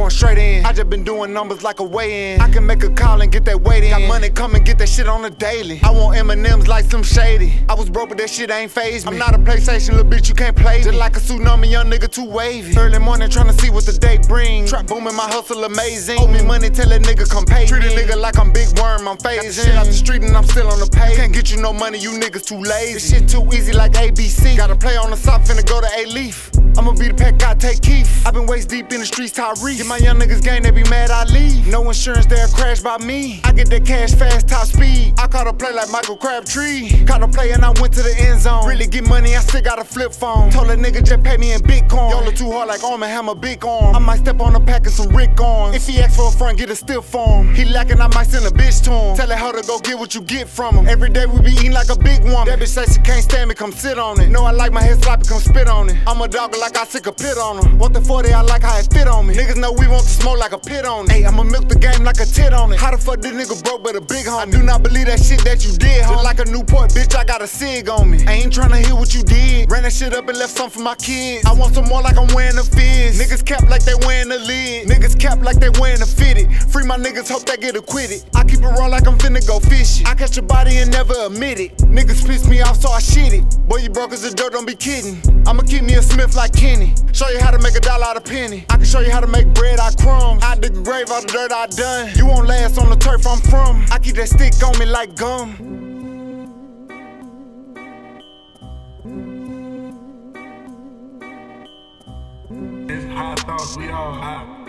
going straight in. I just been doing numbers like a weigh-in. I can make a call and get that weight in. Got money, come and get that shit on the daily. I want M&M's like some shady. I was broke, but that shit ain't phased me. I'm not a PlayStation, little bitch, you can't play me. Just like a tsunami, young nigga too wavy. Early morning tryna see what the day brings. Trap booming, my hustle amazing. Owe me money, tell that nigga come pay me. Treat a nigga like I'm Big Worm, I'm phasing. Got the shit out the street and I'm still on the page. Can't get you no money, you niggas too lazy. This shit too easy like ABC. Gotta play on the side, finna go to A-Leaf. I'ma be the pack, I take Keith. I been waist deep in the streets, Tyrese. Get my young niggas gang, they be mad I leave. No insurance, they'll crash by me. I get that cash fast, top speed. I caught a play like Michael Crabtree. Caught a play and I went to the end zone. Really get money, I still got a flip phone. Told a nigga just pay me in Bitcoin. Y'all look too hard like Arm & Hammer, big arm. I might step on the pack and some Rick arms. If he asks for a front, get a stiff form. He lacking, I might send a bitch to him. Tell her how to go get what you get from him. Every day we be eating like a big woman. That bitch say she can't stand me, come sit on it. Know I like my head sloppy, come spit on it. I'm a dog like I sick a pit on him. Want the 40, I like how it fit on me. Niggas know we want to smoke like a pit on it. Hey, I'ma milk the game like a tit on it. How the fuck this nigga broke but a big homie? I do not believe that shit that you did, homie. Just like a Newport, bitch, I got a cig on me. I ain't tryna hear what you did. Ran that shit up and left some for my kids. I want some more like I'm wearing a fizz. Niggas cap like they wearing a lid. Niggas cap like they wearing a fitted. Free my niggas, hope they get acquitted. I keep it raw like I'm finna go fishing. I catch your body and never admit it. Niggas piss me off so I shit it. Boy, you broke as a dirt, don't be kidding. I'ma keep me a Smith like Kenny. Show you how to make a dollar out of penny. I can show you how to make bread out crumbs. I dig the grave out the dirt I done. You won't last on the turf I'm from. I keep that stick on me like gum. It's hot thoughts, we all hot.